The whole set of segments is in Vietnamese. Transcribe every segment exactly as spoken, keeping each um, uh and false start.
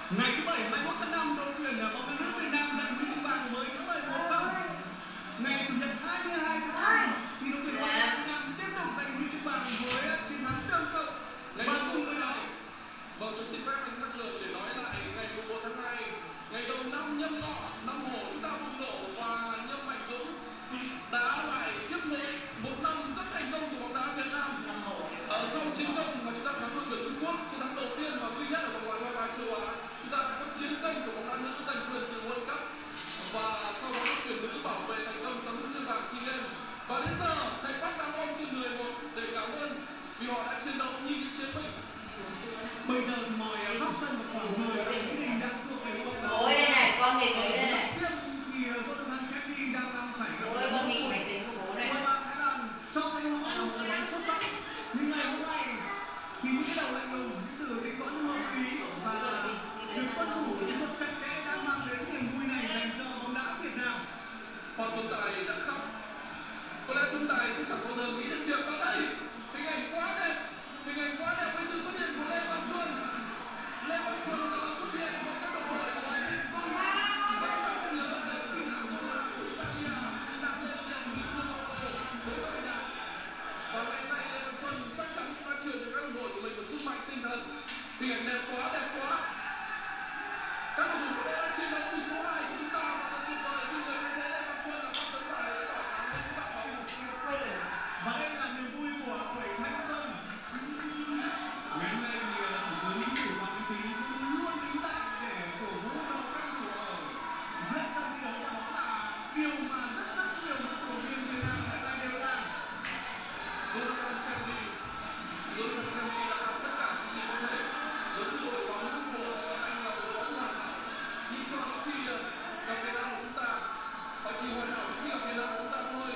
Ngày thứ bảy hai mươi mốt tháng năm, đội tuyển bóng đá nữ Việt Nam giành huy chương vàng với thắng lợi một không. Ngày chủ nhật hai mươi hai tháng năm thì đội tuyển bóng đá Việt Nam tiếp tục giành huy chương vàng với chiến thắng tương tự. Và cùng với đó, vâng, tôi xin phép anh Đắc Lượng để nói lại ngày mùng một tháng hai, ngày đầu năm Nhâm Ngọ, năm Hổ chúng ta bùng nổ và Nhâm Mạnh Dũng đã lại tiếp nối một năm rất thành công của bóng đá Việt Nam. Ở sau chiến công mà chúng ta thắng đội tuyển Trung Quốc, chiến thắng đầu tiên và duy nhất ở vòng loại U hai mươi ba châu Á, chúng ta đã có chiến công của bóng đá nữ giành quyền dự World Cup và sau đó đội tuyển nữ bảo vệ thành công tấm huy chương vàng SEA Games. Và đến giờ thầy Park đang ôm từ mười một để cảm ơn vì họ đã chiến đấu như những chiến binh. bây giờ mời góc sân một khoảng trời để Mỹ Đình đang thuộc về bóng đá. Ôi đây này, con nghịch đấy đây này. Riêng thì Jonathan Kennedy đang đang phải gặp Ôi con nghịch máy tính của bố này. Thái Lan cho anh họ là một người đánh xuất sắc. Nhưng ngày hôm nay thì những cái đầu lạnh lùng, những sự tính toán hợp lý và việc tuân thủ chiến thuật chặt chẽ đã mang đến niềm vui này dành cho bóng đá Việt Nam. Còn Tuấn Tài đã khóc. Có lẽ Tuấn Tài cũng chẳng bao giờ nghĩ đến việc đó đây. Hình ảnh quá đẹp, hình ảnh quá đẹp với sự xuất hiện của Lê Văn Xuân. Lê Văn Xuân đã xuất hiện một cách đồng thời của anh. Và các bạn sẽ nhớ đến sự hạ xuống là của Italia đang lên nhận huy chương vàng với đội nhà. Và ngày nay Lê Văn Xuân chắc chắn đã truyền cho các đồng đội của mình một sức mạnh tinh thần. Hình ảnh đẹp quá, đẹp quá. Các cầu thủ có lẽ đã chiến đấu từ số hai của chúng ta và tuyệt vời khi người thay thế Lê Văn Xuân là Phan Tấn Tài đã tỏa sáng với các bạn bóng. Và đây là niềm vui của tuổi thanh xuân. Ngày hôm nay thì thủ tướng chính phủ Phạm Minh Chính luôn đứng dậy để cổ vũ cho các cầu thủ ở dưới sân thi đấu, và đó là điều mà rất rất nhiều các cổ viên Việt Nam hiện nay đều làm. Jonathan Kennedy, Jonathan Kennedy đã làm tất cả những gì có thể với đội bóng của anh là đội bóng hoàn hảo. Nhưng cho đến khi gặp Việt Nam của chúng ta, họ chỉ hoàn hảo khi gặp Việt Nam của chúng ta thôi.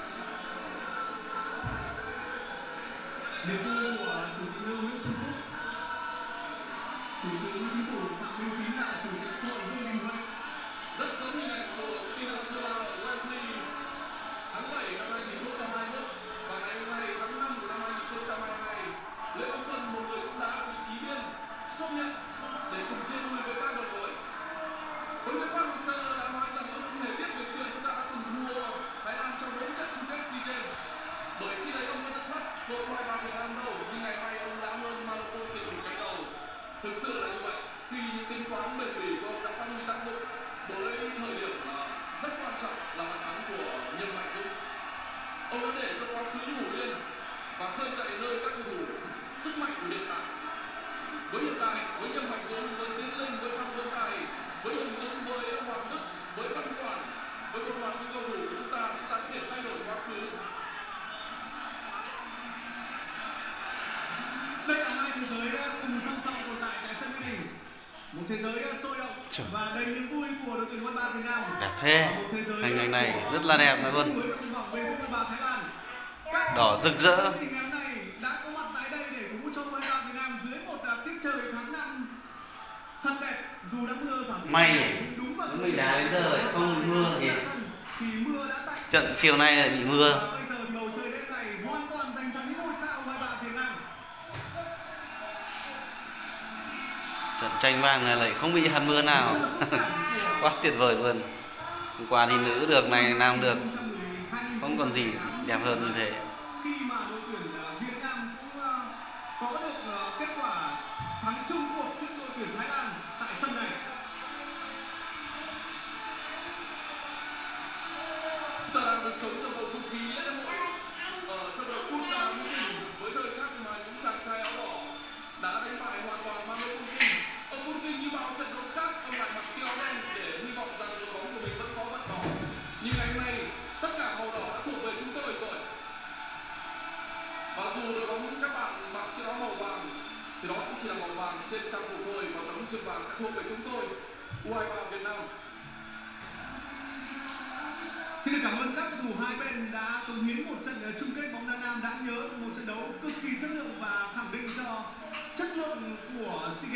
Niềm vui của Chủ tịch nước Nguyễn Xuân Phúc, Thủ tướng Chính phủ Phạm Minh Chính và Chủ tịch Quốc hội Vương Đình Huệ. Rất giống hình ảnh của Spinazzola ở Wembley tháng bảy năm hai nghìn không trăm hai mươi mốt và ngày hôm nay tháng năm của năm hai nghìn không trăm hai mươi hai. Lê Văn Xuân, một người cũng đã vị trí biên xuất hiện để cùng chia vui với các đồng đội. Huấn luyện viên Park Hang-seo đã nói rằng ông không hề biết việc chuyện chúng ta đã cùng thua Thái Lan trong bốn trận chung kết SEA Games. Bởi khi đấy ông có dẫn dắt đội U hai mươi ba Việt Nam đâu, nhưng ngày mai ông đã hơn Marco tiền đỉnh cánh đầu. Thực sự là như vậy, khi những tính toán bền bỉ của ông đã phát huy tác dụng với thời điểm rất quan trọng là bàn thắng của Nhâm Mạnh Dũng. Ông đã để cho quá khứ ngủ yên và khơi dậy nơi các cầu thủ sức mạnh của hiện tại. Với hiện tại, với Nhâm Mạnh Dũng, với Tiến Linh, với Phan Tuấn Tài, với Hùng Dũng, với Hoàng Đức, với Văn Toàn, với một loạt những cầu thủ của chúng ta, chúng ta có thể thay đổi quá khứ. Đây là hai thế giới cùng song song tồn tại tại sân Mỹ Đình. Một thế giới sôi động và đầy niềm vui của đội tuyển U hai mươi ba Việt Nam. Đẹp thế. Hình ảnh này rất là đẹp luôn. Đỏ rực rỡ. Hình ảnh này đã có mặt tại đây để cổ vũ cho U hai mươi ba Việt Nam dưới một tiết trời tháng năm thật đẹp, dù đã mưa giảm. May mình đá đến giờ không mưa thì trận chiều nay lại bị mưa. Trận tranh vàng này lại không bị hạt mưa nào. Quá tuyệt vời luôn. Hôm qua thì nữ được, này nam được, không còn gì đẹp hơn như thế. Khi mà đội tuyển Việt Nam cũng có được kết quả thắng chung cuộc trước đội tuyển Thái Lan tại sân này. Chúng ta đang được sống trong bầu không khí lễ hội ở sân vận động quốc gia Mỹ Đình với thời khắc mà những chàng trai áo đỏ đã đánh bại hoàn toàn Manu Putin. Ông Putin như bao trận đấu khác, ông lại mặc chiếc áo đen để hy vọng rằng đội bóng của mình vẫn có mặt đỏ. Nhưng ngày hôm nay tất cả màu đỏ đã thuộc về chúng tôi rồi. Và dù đội bóng các bạn mặc chiếc áo màu vàng thì đó cũng chỉ là màu vàng trên trang phục thôi, và tấm huy chương vàng sẽ thuộc về chúng tôi, U hai mươi ba Việt Nam. Xin được cảm ơn các cầu thủ hai bên đã cống hiến một trận chung kết bóng đá nam đáng nhớ, một trận đấu cực kỳ chất lượng và khẳng định cho chất lượng của